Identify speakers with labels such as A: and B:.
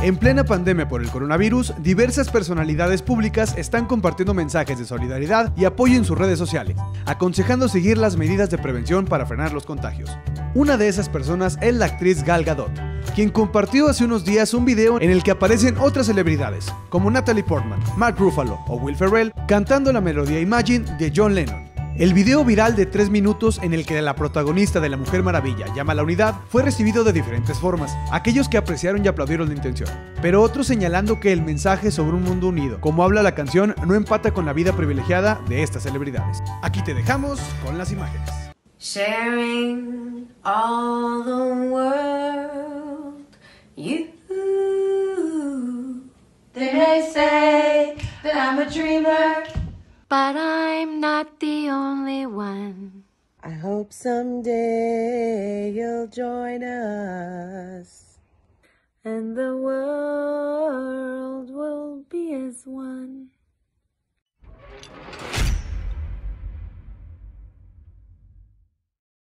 A: En plena pandemia por el coronavirus, diversas personalidades públicas están compartiendo mensajes de solidaridad y apoyo en sus redes sociales, aconsejando seguir las medidas de prevención para frenar los contagios. Una de esas personas es la actriz Gal Gadot, quien compartió hace unos días un video en el que aparecen otras celebridades, como Natalie Portman, Mark Ruffalo o Will Ferrell, cantando la melodía Imagine de John Lennon. El video viral de 3 minutos en el que la protagonista de La Mujer Maravilla llama a la unidad fue recibido de diferentes formas, aquellos que apreciaron y aplaudieron la intención, pero otros señalando que el mensaje sobre un mundo unido, como habla la canción, no empata con la vida privilegiada de estas celebridades. Aquí te dejamos con las imágenes.
B: Sharing all the world, you. They may say that I'm a dreamer, but I'm not the only one.
C: I hope someday you'll join us,
B: And the world